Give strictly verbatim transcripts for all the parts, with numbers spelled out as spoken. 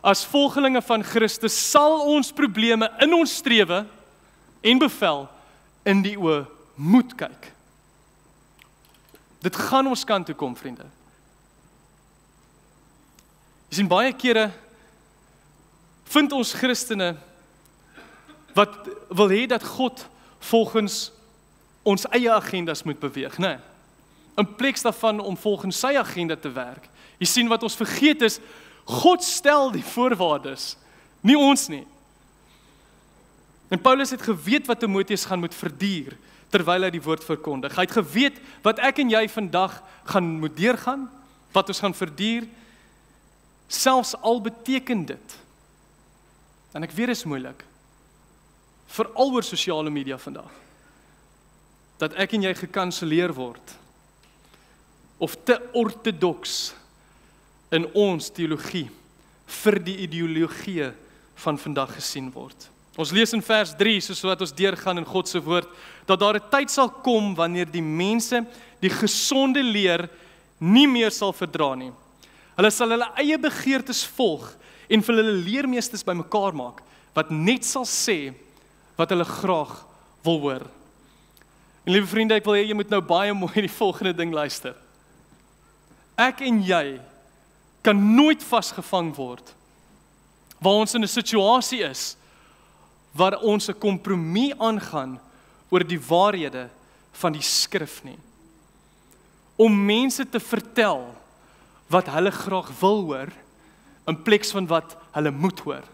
as volgelinge van Christus, sal ons probleme in ons strewe en bevel in die oë moet kyk. Dit gaan ons kant toe kom, vriende. Jy sien, baie kere vind ons Christene wat wil hê dat God volgens ons eie agendas moet beweeg, né? In plek daarvan om volgens sy agenda te werk. Jy sien, wat ons vergeet is, God stel die voorwaardes, nie ons nie. En Paulus het geweet wat Timoteus gaan moet verduur, terwyl hy die woord verkondig. Hy het geweet wat ek en jy vandag gaan moet deurgaan, wat ons gaan verduur, selfs al beteken dit. En ek weet dit is moeilik, veral oor sosiale media vandag, dat ek en jy gekanseleer word, of te ortodoks in ons teologie vir die ideologie van vandag gesien word. Ons lees in vers drie, soos wat ons deurgaan in God se woord, dat daar 'n tyd sal kom wanneer die mense die gesonde leer nie meer sal verdra nie. Hulle sal hulle eie begeertes volg en vir hulle leermeesters bymekaar maak, wat net sal sê wat hulle graag wil hoor. En liewe vriende, ek wil hê jy moet nou baie mooi die volgende ding luister. Ek en jy kan nooit vasgevang word waar ons in 'n situasie is waar ons 'n kompromie aangaan oor die waarhede van die skrif nie. Om mense te vertel wat hulle graag wil hoor in plek van wat hulle moet hoor.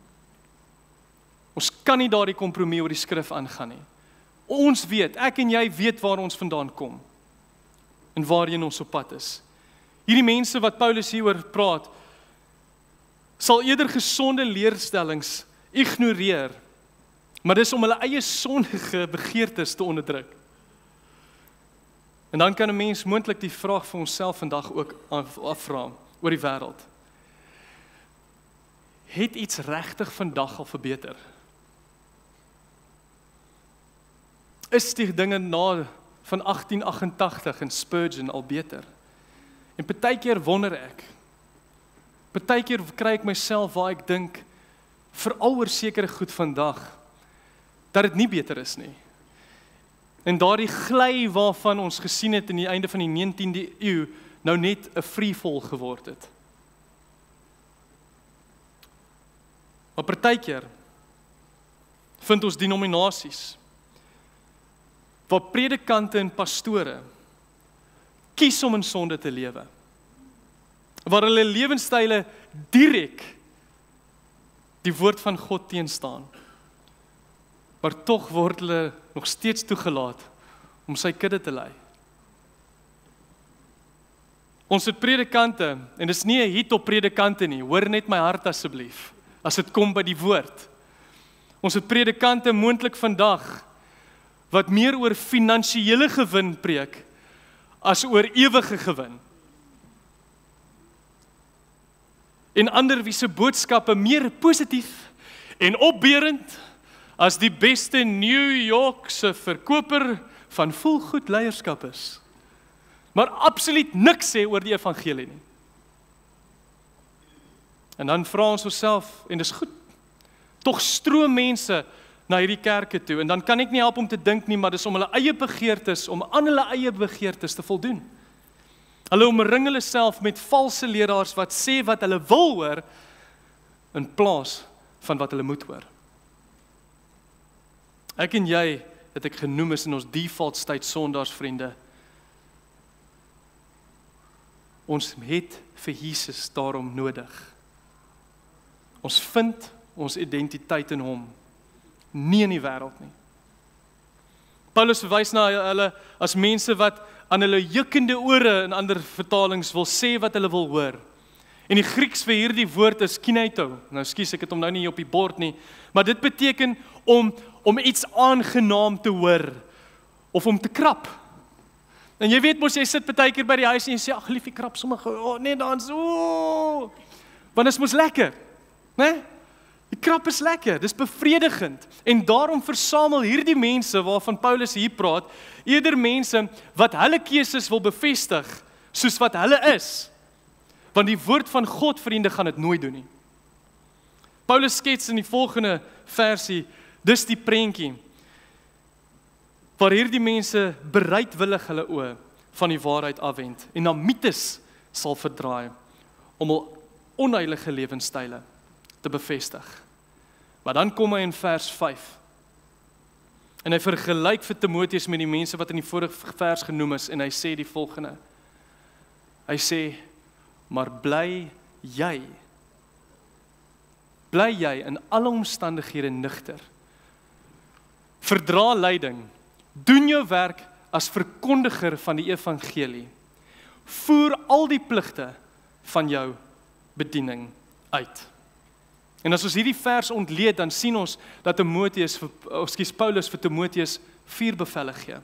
Ons kan nie daardie kompromie oor die skrif aangaan nie. Ons weet, ek en jy weet waar ons vandaan kom en waarheen ons op pad is. Hierdie mense wat Paulus hieroor praat, sal eerder gesonde leerstellings ignoreer, maar dis om hulle eie sondige begeertes te onderdruk. En dan kan 'n mens moontlik die vraag vir onsself vandag ook afvra oor die wêreld. Het iets regtig vandag al verbeter? Is die dinge na van agtien agt agt en Spurgeon al beter? En partykeer wonder ek, partykeer kry ek myself waar ek dink, veral oor sekere goed vandag, dat dit nie beter is nie. En daardie gly waarvan ons gesien het in die einde van die negentiende eeu, nou net 'n freefall geword het. Maar partykeer vind ons denominasies, waar predikante en pastore kies om in sonde te lewe, waar hulle lewenstyle direk die woord van God teenstaan, maar tog word hulle nog steeds toegelaat om sy kudde te lei. Ons het predikante, en dis nie 'n hit op predikante nie, hoor net my hart asseblief, as dit kom by die woord. Ons het predikante moontlik vandag, wat meer oor finansiële gewin preek, as oor ewige gewin. En ander wie se boodskappe meer positief en opbeurend as die beste New Yorkse verkoper van volgoed leierskap is. Maar absoluut niks sê oor die evangelie nie. En dan vra ons onsself, en dis goed, tog stroom mense na hierdie kerke toe, en dan kan ek nie help om te dink nie, maar dis om hulle eie begeertes, om aan hulle eie begeertes te voldoen. Hulle omring hulle self met valse leraars wat sê wat hulle wil hoor, in plaas van wat hulle moet hoor. Ek en jy, het ek genoem is in ons default state sondaars, vriende. Ons het vir Jesus daarom nodig. Ons vind ons identiteit in hom, nie in die wêreld nie. Paulus verwys na hulle as mense wat aan hulle jukkende ore in ander vertalings wil sê wat hulle wil hoor. En die Grieks vir hierdie woord is kineto. Nou skus ek het hom nou nie op die bord nie, maar dit beteken om om iets aangenaam te hoor of om te krap. En jy weet mos, jy sit partykeer by die huis en jy sê ag liefie, krap sommer gou, oh, nee dan so. Want dit mos lekker, né? Die krap is lekker, dis bevredigend. En daarom versamel hierdie mense waarvan Paulus hier praat, eerder mense wat hulle keuses wil bevestig, soos wat hulle is. Want die woord van God, vriende, gaan dit nooit doen nie. Paulus skets in die volgende versie, dis die prentjie, waar hierdie mense bereidwillig hulle oë van die waarheid afwend en na mites sal verdraai om hul onheilige lewenstyle te bevestig. Maar dan kom hy in vers vyf en hy vergelyk vir Timoteus met die mense wat in die vorige vers genoem is en hy sê die volgende. Hy sê, maar bly jy, bly jy in alle omstandighede nugter. Verdra lyding, doen jou werk as verkondiger van die evangelie. Voer al die pligte van jou bediening uit. En as ons hierdie vers ontleed, dan sien ons dat Timoteus, ekskuus Paulus vir Timoteus vier bevelle gee.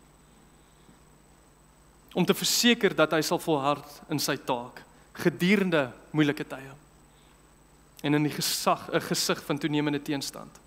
Om te verseker dat hy sal volhard in sy taak, gedurende moeilike tye. En in die gesag, 'n gesig van toenemende teenstand.